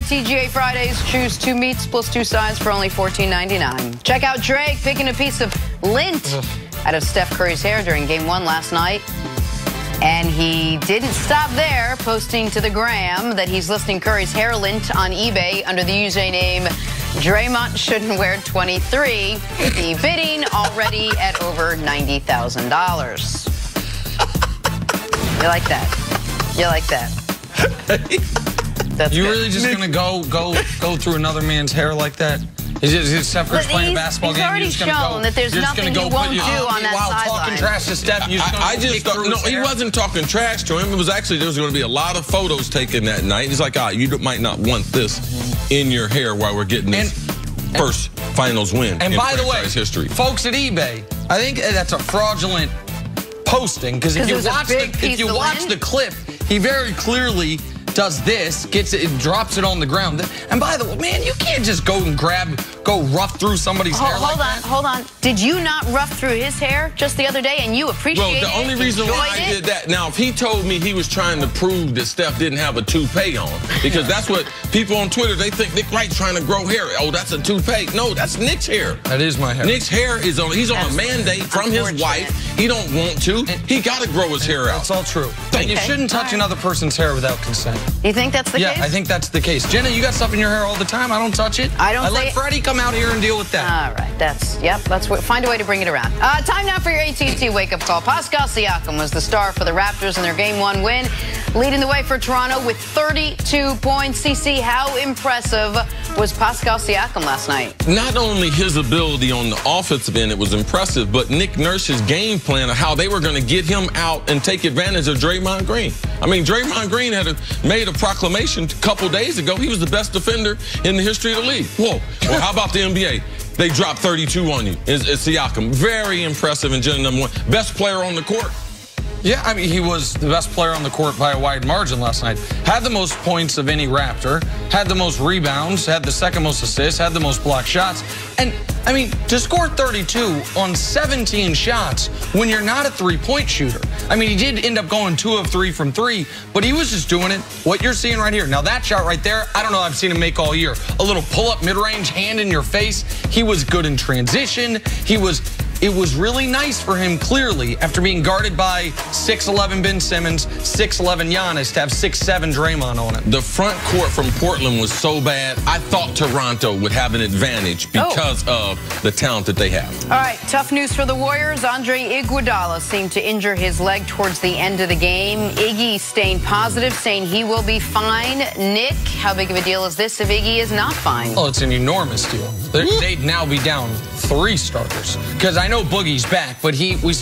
TGA Fridays. Choose 2 meats plus 2 sides for only $14.99. Check out Drake picking a piece of lint out of Steph Curry's hair during Game 1 last night. And he didn't stop there, posting to the gram that he's listing Curry's hair lint on eBay under the username Draymond Shouldn't Wear 23. The bidding already at over $90,000. You like that? You like that? That's you good. really just gonna go through another man's hair like that? Is Steph Curry playing a basketball game? He's already shown that there's nothing you won't do on that sideline. While talking trash to Steph, you just no, he wasn't talking trash to him. It was actually, there was going to be a lot of photos taken that night. He's like, you might not want this in your hair while we're getting this first finals win and in by the way, history. Folks at eBay, I think that's a fraudulent posting because if you watch the clip, he very clearly does this, gets it, drops it on the ground. And by the way, man, you can't just go rough through somebody's hair like that. Hold on. Did you not rough through his hair just the other day and you appreciated it? Well, the only reason why I did that, now if he told me he was trying to prove that Steph didn't have a toupee on, because that's what people on Twitter, they think Nick Wright's trying to grow hair. Oh, that's a toupee. No, that's Nick's hair. That is my hair. Nick's hair is on, he's on a mandate from his wife. He don't want to. He got to grow his hair out. That's all true. And you shouldn't touch another person's hair without consent. You think that's the case? Yeah, I think that's the case. Jenna, you got stuff in your hair all the time. I don't touch it. I let Freddie come out here and deal with that. All right, let's find a way to bring it around. Time now for your AT&T wake-up call. Pascal Siakam was the star for the Raptors in their Game 1 win, leading the way for Toronto with 32 points. CC, how impressive was Pascal Siakam last night? Not only his ability on the offensive end, it was impressive, but Nick Nurse's game plan of how they were going to get him out and take advantage of Draymond Green. I mean, Draymond Green had made a proclamation a couple days ago. He was the best defender in the history of the league. Whoa. Well, how about the NBA? They dropped 32 on you. It's Siakam. Very impressive and general #1. Best player on the court. Yeah, I mean, he was the best player on the court by a wide margin last night. Had the most points of any Raptor, had the most rebounds, had the second most assists, had the most blocked shots. And, I mean, to score 32 on 17 shots when you're not a three-point shooter. I mean, he did end up going 2 of 3 from 3, but he was just doing it, what you're seeing right here. Now, that shot right there, I don't know I've seen him make all year. A little pull-up mid-range, hand in your face. He was good in transition. It was really nice for him, clearly, after being guarded by 6'11" Ben Simmons, 6'11" Giannis, to have 6'7" Draymond on it. The front court from Portland was so bad, I thought Toronto would have an advantage because of the talent that they have. All right, tough news for the Warriors. Andre Iguodala seemed to injure his leg towards the end of the game. Iggy staying positive, saying he will be fine. Nick, how big of a deal is this if Iggy is not fine? Oh, it's an enormous deal. They'd now be down 3 starters. Because I know Boogie's back, but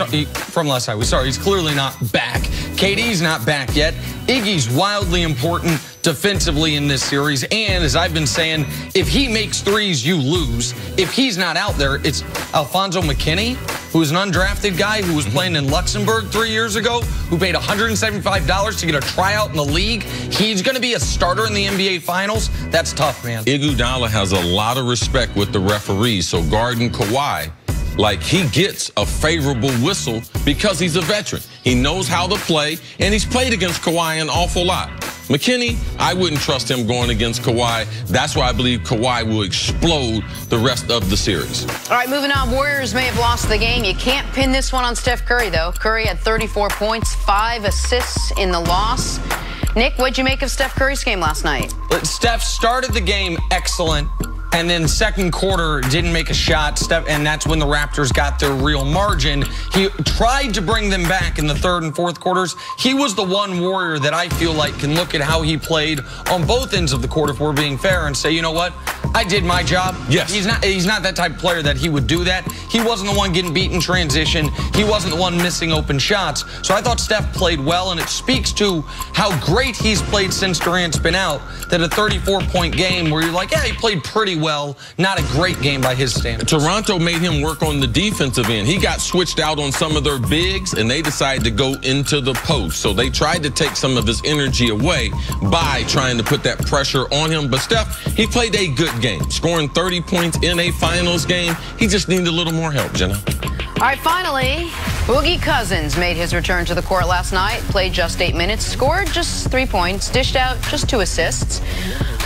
from last night, we saw he's clearly not back. KD's not back yet. Iggy's wildly important defensively in this series. And as I've been saying, if he makes threes, you lose. If he's not out there, it's Alfonso McKinney, who is an undrafted guy who was playing in Luxembourg 3 years ago, who paid $175 to get a tryout in the league. He's going to be a starter in the NBA Finals. That's tough, man. Iguodala has a lot of respect with the referees, so guarding Kawhi, like, he gets a favorable whistle because he's a veteran. He knows how to play, and he's played against Kawhi an awful lot. McKinney, I wouldn't trust him going against Kawhi. That's why I believe Kawhi will explode the rest of the series. All right, moving on. Warriors may have lost the game. You can't pin this one on Steph Curry, though. Curry had 34 points, 5 assists in the loss. Nick, what'd you make of Steph Curry's game last night? Steph started the game excellent. And then second quarter, didn't make a shot, and that's when the Raptors got their real margin. He tried to bring them back in the third and fourth quarters. He was the one Warrior that I feel like can look at how he played on both ends of the court, if we're being fair, and say, you know what? I did my job. Yes. He's not that type of player that he would do that. He wasn't the one getting beat in transition. He wasn't the one missing open shots. So I thought Steph played well, and it speaks to how great he's played since Durant's been out, that a 34-point game where you're like, yeah, he played pretty well, not a great game by his standards. Toronto made him work on the defensive end. He got switched out on some of their bigs, and they decided to go into the post. So they tried to take some of his energy away by trying to put that pressure on him. But Steph, he played a good game, scoring 30 points in a finals game. He just needed a little more help, Jenna. All right, finally, Boogie Cousins made his return to the court last night, played just 8 minutes, scored just 3 points, dished out just 2 assists.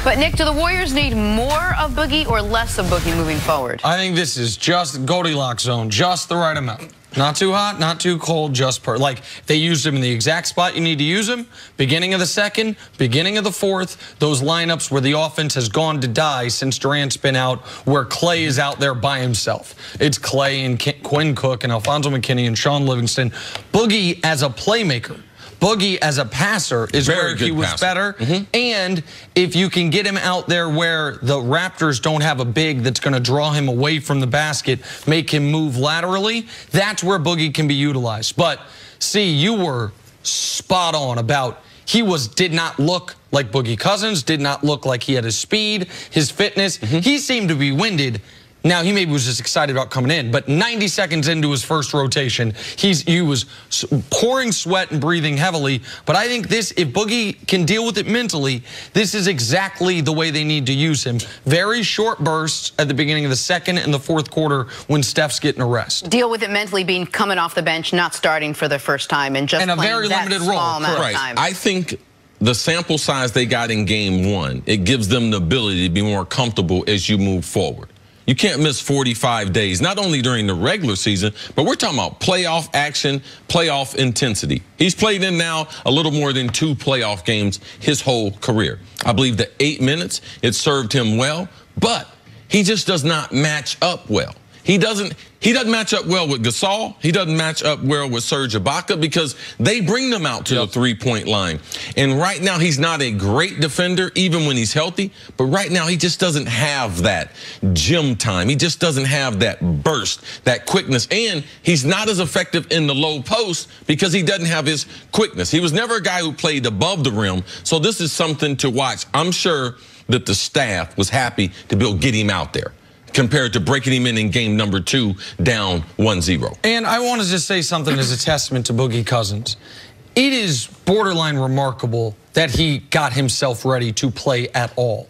But, Nick, do the Warriors need more of Boogie or less of Boogie moving forward? I think this is just Goldilocks zone, just the right amount. Not too hot, not too cold, just like they used him in the exact spot you need to use him. Beginning of the second, beginning of the fourth, those lineups where the offense has gone to die since Durant's been out, where Clay is out there by himself. It's Clay and Quinn Cook and Alfonso McKinney and Sean Livingston. Boogie as a playmaker, Boogie as a passer is where he was better. And if you can get him out there where the Raptors don't have a big that's going to draw him away from the basket, make him move laterally, that's where Boogie can be utilized. But, see, you were spot on about did not look like Boogie Cousins, did not look like he had his speed, his fitness. He seemed to be winded. Now, he maybe was just excited about coming in, but 90 seconds into his first rotation, he was pouring sweat and breathing heavily. But I think if Boogie can deal with it mentally, this is exactly the way they need to use him. Very short bursts at the beginning of the second and the fourth quarter when Steph's getting a rest. Deal with it mentally, being coming off the bench, not starting for the first time, and just a very limited role. Right. I think the sample size they got in game one, it gives them the ability to be more comfortable as you move forward. You can't miss 45 days, not only during the regular season, but we're talking about playoff action, playoff intensity. He's played in now a little more than 2 playoff games his whole career. I believe the 8 minutes, it served him well, but he just does not match up well. He doesn't match up well with Gasol. He doesn't match up well with Serge Ibaka because they bring them out to the three-point line. And right now, he's not a great defender, even when he's healthy. But right now, he just doesn't have that gym time. He just doesn't have that burst, that quickness. And he's not as effective in the low post because he doesn't have his quickness. He was never a guy who played above the rim. So this is something to watch. I'm sure that the staff was happy to be able to get him out there, compared to breaking him in game number 2 down 1-0. And I want to just say something as a testament to Boogie Cousins. It is borderline remarkable that he got himself ready to play at all.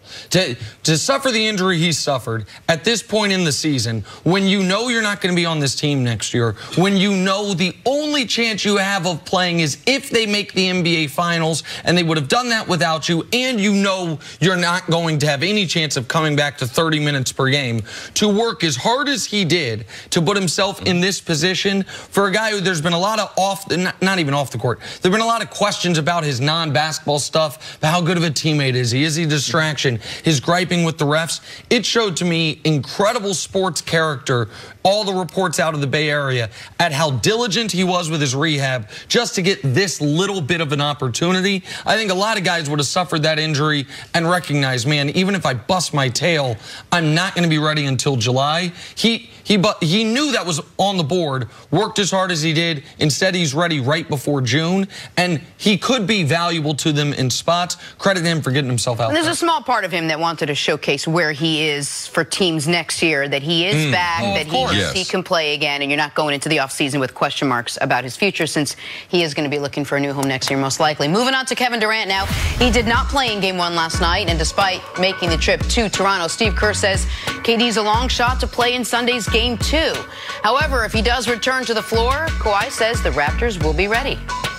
To suffer the injury he suffered at this point in the season, when you know you're not going to be on this team next year, when you know the only chance you have of playing is if they make the NBA Finals, and they would have done that without you, and you know you're not going to have any chance of coming back to 30 minutes per game, to work as hard as he did to put himself in this position for a guy who there's been a lot of not even off the court, there have been a lot of questions about his non-basketball stuff, about how good of a teammate is he a distraction, his griping with the refs. It showed to me incredible sports character, all the reports out of the Bay Area, at how diligent he was with his rehab just to get this little bit of an opportunity. I think a lot of guys would have suffered that injury and recognized, man, even if I bust my tail, I'm not going to be ready until July. He knew that was on the board, worked as hard as he did. Instead, he's ready right before June, and he could be valuable to them in spots. Credit him for getting himself out. And there's a small part of him that wanted to showcase where he is for teams next year, that he is back, that he can play again, and you're not going into the offseason with question marks about his future, since he is going to be looking for a new home next year, most likely. Moving on to Kevin Durant now. He did not play in game 1 last night, and despite making the trip to Toronto, Steve Kerr says KD's a long shot to play in Sunday's game 2. However, if he does return to the floor, Kawhi says the Raptors will be ready.